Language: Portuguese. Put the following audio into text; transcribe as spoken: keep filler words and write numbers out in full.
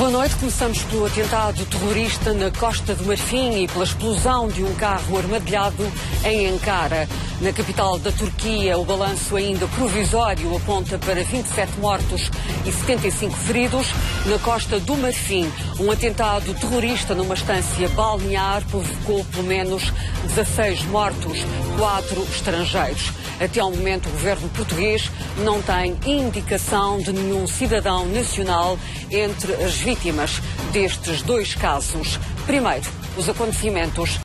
Boa noite. Começamos pelo atentado terrorista na Costa do Marfim e pela explosão de um carro armadilhado em Ankara. Na capital da Turquia, o balanço ainda provisório aponta para vinte e sete mortos e setenta e cinco feridos. Na Costa do Marfim, um atentado terrorista numa estância balnear provocou pelo menos dezasseis mortos, quatro estrangeiros. Até ao momento, o governo português não tem indicação de nenhum cidadão nacional entre as vítimas destes dois casos. Primeiro, os acontecimentos